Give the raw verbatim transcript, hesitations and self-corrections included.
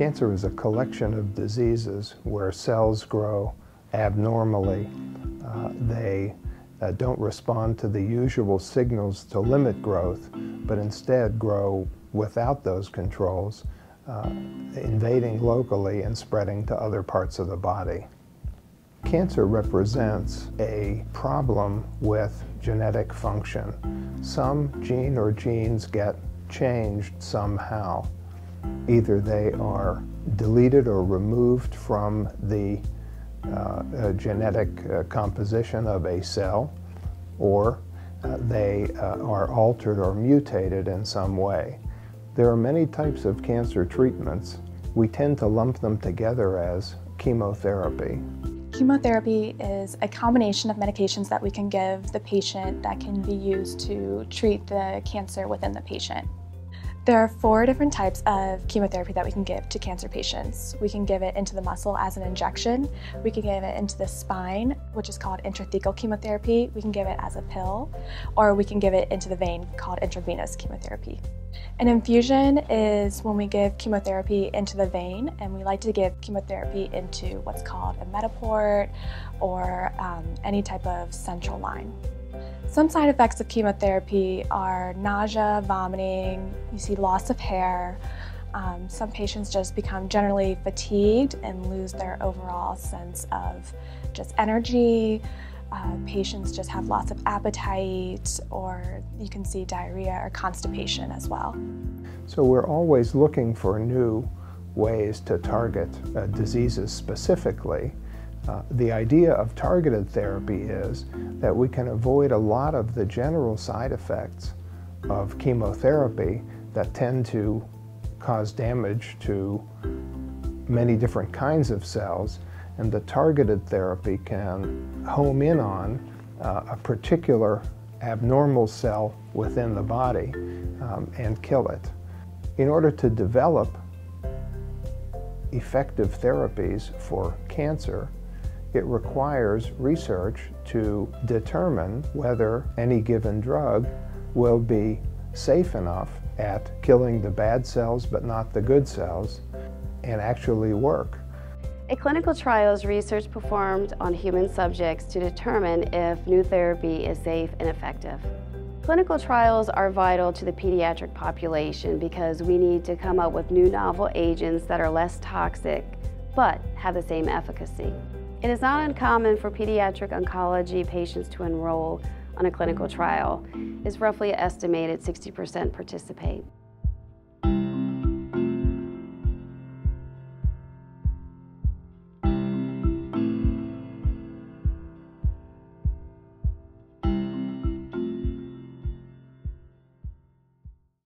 Cancer is a collection of diseases where cells grow abnormally. Uh, they uh, don't respond to the usual signals to limit growth, but instead grow without those controls, uh, invading locally and spreading to other parts of the body. Cancer represents a problem with genetic function. Some gene or genes get changed somehow. Either they are deleted or removed from the uh, uh, genetic uh, composition of a cell, or uh, they uh, are altered or mutated in some way. There are many types of cancer treatments. We tend to lump them together as chemotherapy. Chemotherapy is a combination of medications that we can give the patient that can be used to treat the cancer within the patient. There are four different types of chemotherapy that we can give to cancer patients. We can give it into the muscle as an injection. We can give it into the spine, which is called intrathecal chemotherapy. We can give it as a pill, or we can give it into the vein, called intravenous chemotherapy. An infusion is when we give chemotherapy into the vein, and we like to give chemotherapy into what's called a metaport or um, any type of central line. Some side effects of chemotherapy are nausea, vomiting, you see loss of hair. Um, some patients just become generally fatigued and lose their overall sense of just energy. Uh, patients just have lots of appetite, or you can see diarrhea or constipation as well. So we're always looking for new ways to target uh, diseases specifically. Uh, the idea of targeted therapy is that we can avoid a lot of the general side effects of chemotherapy that tend to cause damage to many different kinds of cells, and the targeted therapy can home in on uh, a particular abnormal cell within the body um, and kill it. In order to develop effective therapies for cancer, it requires research to determine whether any given drug will be safe enough at killing the bad cells but not the good cells and actually work. A clinical trial is research performed on human subjects to determine if new therapy is safe and effective. Clinical trials are vital to the pediatric population because we need to come up with new novel agents that are less toxic but have the same efficacy. It is not uncommon for pediatric oncology patients to enroll on a clinical trial. It's roughly estimated sixty percent participate.